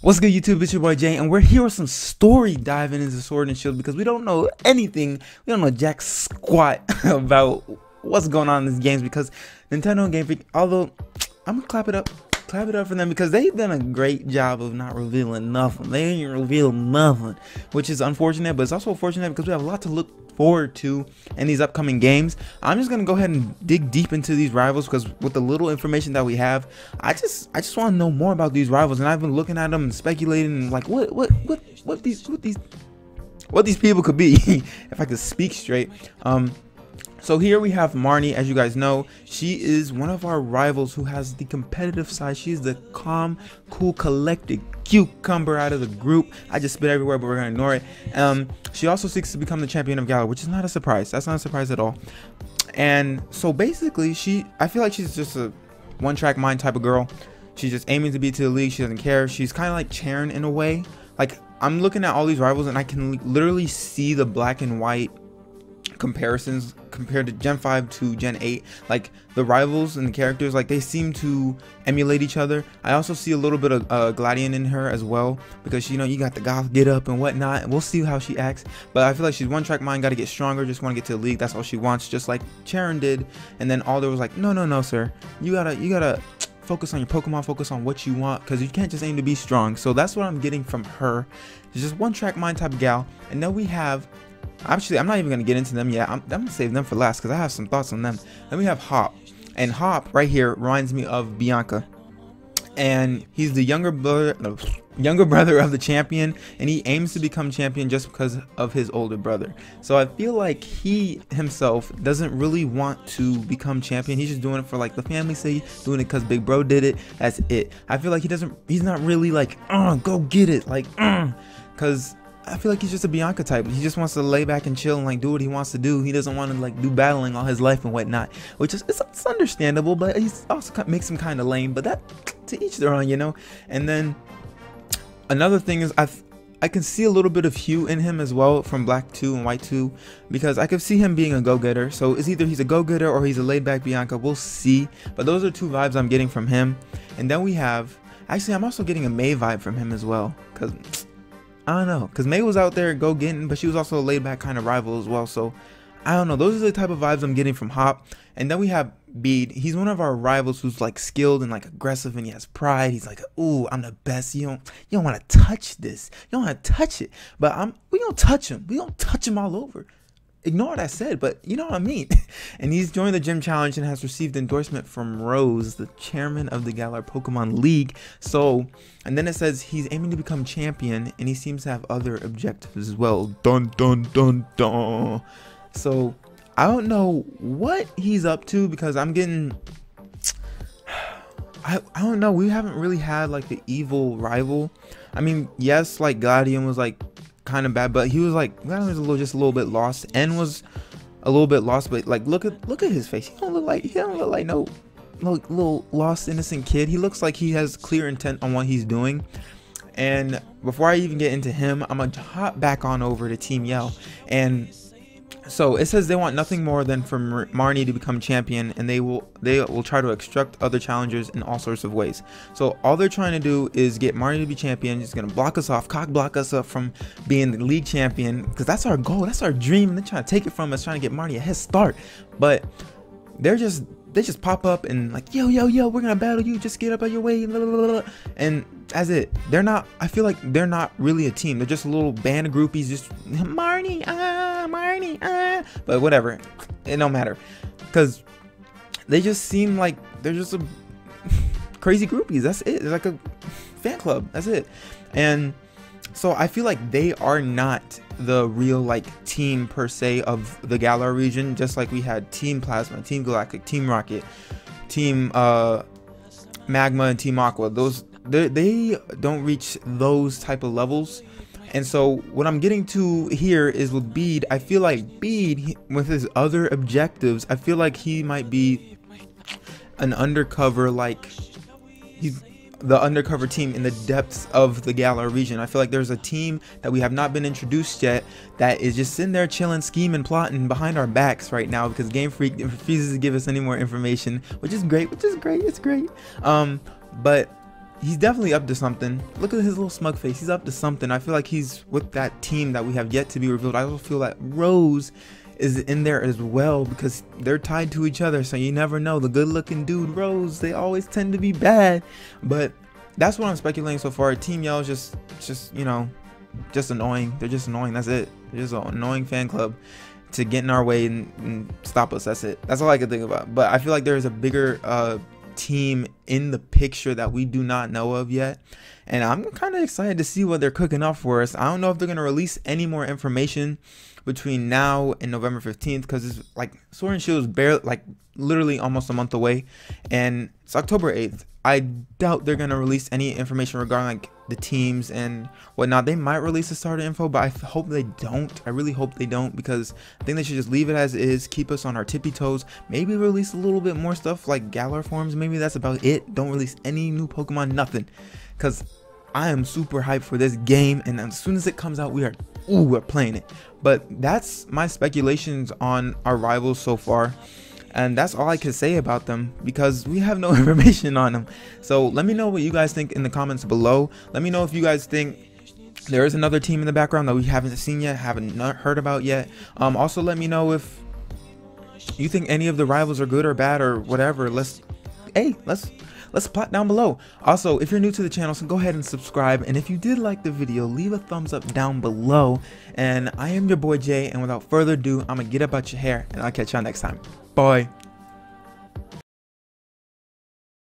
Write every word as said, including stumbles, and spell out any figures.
What's good, YouTube? It's your boy Jay, and we're here with some story diving into Sword and Shield because we don't know anything. We don't know jack squat about what's going on in these games because Nintendo and GameFreak, although I'm gonna clap it up, clap it up for them because they've done a great job of not revealing nothing. They ain't revealed nothing, which is unfortunate, but it's also fortunate because we have a lot to look forward to in these upcoming games. I'm just gonna go ahead and dig deep into these rivals because with the little information that we have, I just I just want to know more about these rivals, and I've been looking at them and speculating like what what what what these what these what these people could be if I could speak straight. Um So here we have Marnie. As you guys know, she is one of our rivals who has the competitive side. She's the calm, cool, collected cucumber out of the group. I just spit everywhere, but we're gonna ignore it. Um, she also seeks to become the champion of Galar, which is not a surprise. That's not a surprise at all. And so basically, she, I feel like she's just a one-track mind type of girl. She's just aiming to be to the league. She doesn't care. She's kind of like Charon in a way. Like, I'm looking at all these rivals, and I can literally see the black and white comparisons compared to Gen five to Gen eight. Like the rivals and the characters, like they seem to emulate each other. I also see a little bit of uh, Gladian in her as well because, you know, you got the goth get up and whatnot, and we'll see how she acts. But I feel like she's one track mind, got to get stronger, just want to get to the league. That's all she wants, just like Charon did. And then Alder was like, no no no sir, you gotta you gotta focus on your Pokemon, focus on what you want, because you can't just aim to be strong. So that's what I'm getting from her. She's just one track mind type of gal. And then we have, actually, I'm not even going to get into them yet. I'm, I'm going to save them for last because I have some thoughts on them. Then we have Hop. And Hop right here reminds me of Bianca. And he's the younger brother, no, younger brother of the champion. And he aims to become champion just because of his older brother. So I feel like he himself doesn't really want to become champion. He's just doing it for like the family sake, doing it because Big Bro did it. That's it. I feel like he doesn't, he's not really like, uh, go get it. Like, uh, because I feel like he's just a Bianca type. He just wants to lay back and chill and like do what he wants to do. He doesn't want to like do battling all his life and whatnot, which is it's, it's understandable, but he also makes him kind of lame. But that, to each their own, you know. And then another thing is I I can see a little bit of hue in him as well from Black two and White two, because I could see him being a go-getter. So it's either he's a go-getter or he's a laid-back Bianca. We'll see. But those are two vibes I'm getting from him. And then we have, actually, I'm also getting a May vibe from him as well, because I don't know, because May was out there go getting, but she was also a laid back kind of rival as well. So I don't know, those are the type of vibes I'm getting from Hop. And then we have Bede. He's one of our rivals who's like skilled and like aggressive, and he has pride. He's like, ooh, I'm the best. You don't you don't want to touch this. You don't want to touch it. But I'm we gonna touch him. We gonna touch him all over. Ignore what I said, but you know what I mean. And he's joined the gym challenge and has received endorsement from Rose, the chairman of the Galar Pokemon League. So, and then it says he's aiming to become champion, and he seems to have other objectives as well. Dun dun dun dun. So I don't know what he's up to, because I'm getting, I, I don't know, we haven't really had like the evil rival. I mean, yes, like Gladian was like kind of bad, but he was like, Gladian was a little just a little bit lost, and was a little bit lost, but like look at look at his face. He don't look like he don't look like no look, little lost innocent kid. He looks like he has clear intent on what he's doing. And before I even get into him, I'm gonna hop back on over to Team Yell. And so it says they want nothing more than for Marnie to become champion, and they will they will try to extract other challengers in all sorts of ways. So all they're trying to do is get Marnie to be champion. He's gonna block us off, cock block us up from being the league champion, because that's our goal, that's our dream. And they're trying to take it from us, trying to get Marnie a head start. But they're just they just pop up and like, yo yo yo, we're gonna battle you, just get up out your way, blah, blah, blah, blah. And that's it. They're not, I feel like they're not really a team. They're just a little band of groupies, just Marnie, ah, Marnie, ah. But whatever, it don't matter, because they just seem like they're just a crazy groupies. That's it. It's like a fan club. That's it. And so I feel like they are not the real like team per se of the Galar region, just like we had Team Plasma, Team Galactic, Team Rocket, Team uh, Magma, and Team Aqua. Those they, they don't reach those type of levels. And so what I'm getting to here is with Bede. I feel like Bede, he, with his other objectives, I feel like he might be an undercover, like he's the undercover team in the depths of the Galar region. I feel like there's a team that we have not been introduced yet that is just sitting there chilling, scheming, plotting behind our backs right now, because GameFreak refuses to give us any more information, which is great, which is great, it's great. Um, but he's definitely up to something. Look at his little smug face. He's up to something. I feel like he's with that team that we have yet to be revealed. I also feel that Rose is in there as well because they're tied to each other, so you never know. The good looking dude Rose, they always tend to be bad, but that's what I'm speculating so far. Team Yell is just just you know just annoying. They're just annoying. That's it. They're just an annoying fan club to get in our way and, and stop us. That's it. That's all I can think about. But I feel like there's a bigger uh team in the picture that we do not know of yet, and I'm kind of excited to see what they're cooking up for us. I don't know if they're going to release any more information between now and November fifteenth, because it's like Sword and Shield is barely, like literally almost a month away, and it's October eighth. I doubt they're going to release any information regarding like the teams and whatnot. They might release the starter info, but I hope they don't. I really hope they don't, because I think they should just leave it as is, keep us on our tippy toes, maybe release a little bit more stuff like Galar forms. Maybe that's about it. Don't release any new Pokemon, nothing, because I am super hyped for this game, and as soon as it comes out, we are ooh we're playing it. But that's my speculations on our rivals so far, and that's all I can say about them because we have no information on them. So let me know what you guys think in the comments below. Let me know if you guys think there is another team in the background that we haven't seen yet, haven't not heard about yet. Um also let me know if you think any of the rivals are good or bad or whatever. Let's hey let's let's plot down below. Also, if you're new to the channel, so go ahead and subscribe, and if you did like the video, leave a thumbs up down below. And I am your boy Jay, and without further ado, I'm gonna get up out your hair, and I'll catch y'all next time. Bye.